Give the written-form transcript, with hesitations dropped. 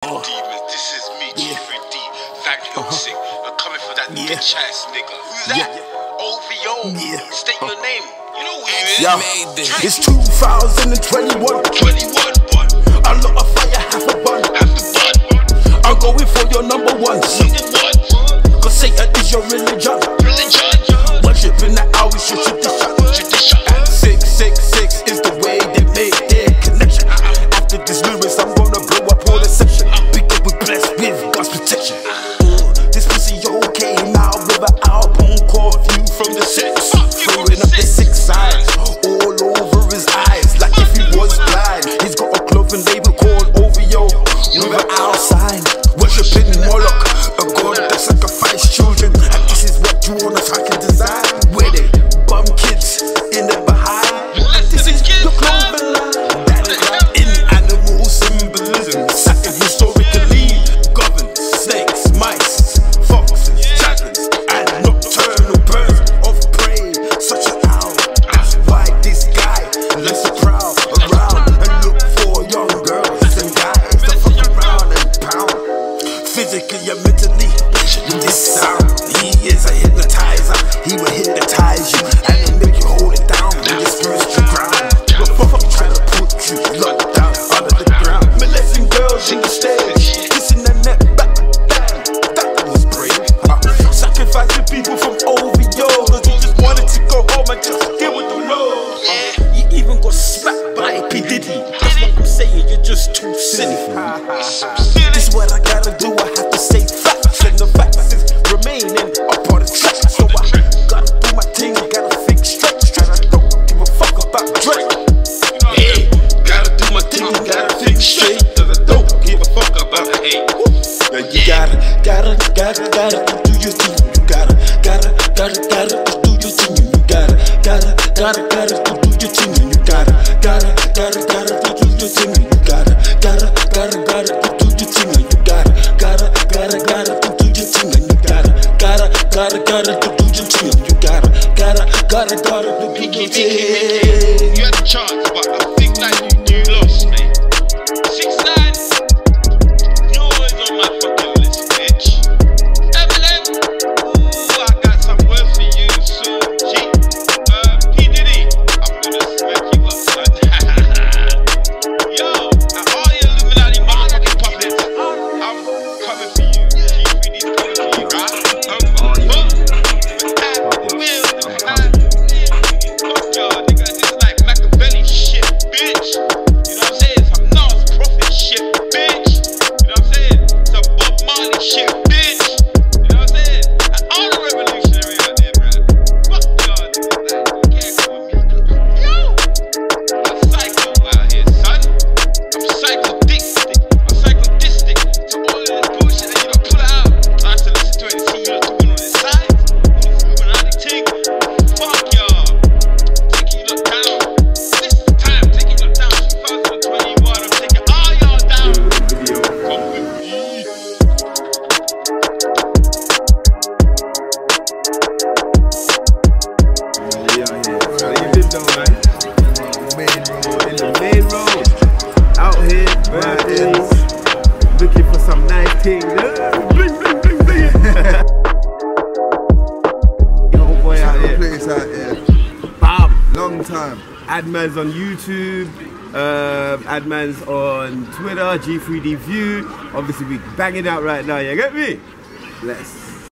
Demons, this is me, G3D, Fat Toxic. I'm coming for that bitch ass nigga. Who's that? OVO. State your name. You know who you is. It's 2021. A lot of fire, half a bun. I'm going for your number one. Cause Satan is your religion. Worshipping that always your tradition. And 666 is the way they make their connection. After this lyrics, I'm gonna blow up all the section. Because we're blessed with God's protection. This pussy okay now, with an album called View from the Six. Throwing up the 6 sides, all over his eyes, like if he was blind. He's got a clothing label called OVO, with an owl sign. Worshipping Moloch, a god that sacrificed children. And this is what you wanna fucking design. Where they bum kids in the behind. This is your clothing line. That is like in animal symbolism. Satin historically governed snakes, mice, foxes, dragons, and nocturnal birds of prey, such an owl. That's why this guy lets the crowd around and look for young girls and guys that fuck around and pound. Physically and mentally, with this sound, he is a hypnotizer. He will hypnotize you and then make you hold it down with your spiritual ground. But fuck trying to put you locked down under the ground. Molesting girls in the stage, kissing their neck back. That was brave. Sacrificing people from OVO, cause he just wanted to go home and just deal with the road. You even got smacked by P. Diddy. That's what I'm saying, you're just too silly. This is what I gotta do, I have to say facts. And the facts is remaining up on the track. So I gotta do my thing, gotta think straight. And I don't give a fuck about Drake. Hey, gotta do my thing, gotta think straight. Cause I don't give a fuck about hate. Yeah, you gotta do your thing. You gotta do your thing. You gotta do your thing. You gotta do your thing. You gotta do your thing. You gotta do your thing. And you gotta do your thing. And you gotta do your thing. You had the chance, but I think that you lost, mate. 6ix9ine, you're always on my fucking list, bitch. Eminem, ooh, I got some words for you, so G. P. Diddy, I'm gonna smack you up, son. Yo, and all the Illuminati motherfucking puppets, I'm coming for you. G3D's coming for you, right? Nigga, this is like Machiavelli shit, bitch. You know what I'm saying? Some Nas Prophet shit, bitch. You know what I'm saying? Some Bob Marley shit, bitch. You know what I'm saying? And all the revolutionary out there, bro. Fuck y'all, nigga. Like, you can't go with me. Yo! I'm psycho out here, son. I'm psychodistic. So all of this bullshit that you don't pull out, I have to listen to it and see you lot doing on the side. All this Illuminati thing. Fuck y'all. Taking you lot down. This is the time. Taking you lot down. 2021. I'm taking all y'all down. Come with me. How you been though, man? In the main road. Out here, birthdays. Looking for some nice things. Bling, bling, bling, bling. Yo, boy out here. Place out here. Bam. Long time. Adman's on YouTube. Adman's on Twitter. G3D View. Obviously, we banging out right now. You get me? Bless.